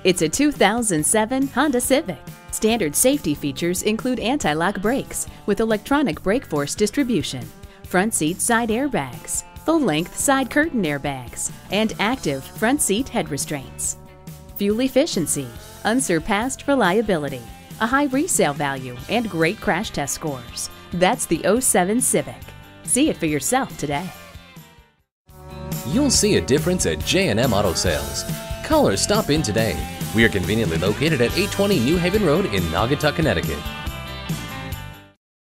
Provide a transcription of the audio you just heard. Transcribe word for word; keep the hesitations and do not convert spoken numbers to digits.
It's a two thousand seven Honda Civic. Standard safety features include anti-lock brakes with electronic brake force distribution, front seat side airbags, full-length side curtain airbags, and active front seat head restraints. Fuel efficiency, unsurpassed reliability, a high resale value, and great crash test scores. That's the oh seven Civic. See it for yourself today. You'll see a difference at J M Auto Sales. Call or stop in today. We are conveniently located at eight twenty New Haven Road in Naugatuck, Connecticut.